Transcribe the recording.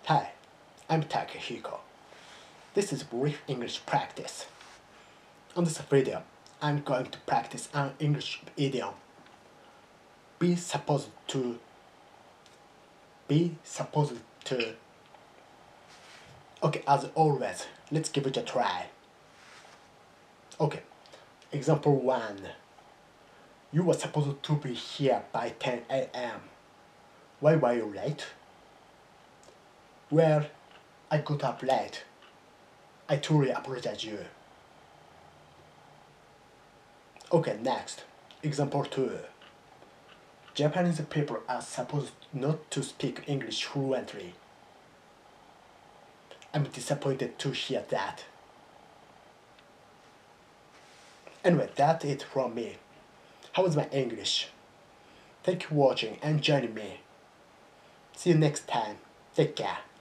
Hi, I'm Takahiko. This is brief English practice. On this video, I'm going to practice an English idiom. Be supposed to. Be supposed to. Okay, as always, let's give it a try. Okay, example 1. You were supposed to be here by 10 a.m. Why were you late? Well, I got up late. I truly apologize you. Okay, next. Example 2. Japanese people are supposed not to speak English fluently. I'm disappointed to hear that. Anyway, that's it from me. How was my English? Thank you for watching and joining me. See you next time. Take care.